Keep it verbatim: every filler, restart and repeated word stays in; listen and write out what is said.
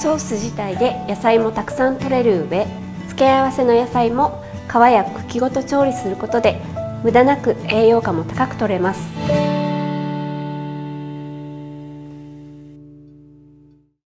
ソース自体で野菜もたくさん取れる上、付け合わせの野菜も皮や茎ごと調理することで無駄なく栄養価も高く取れます。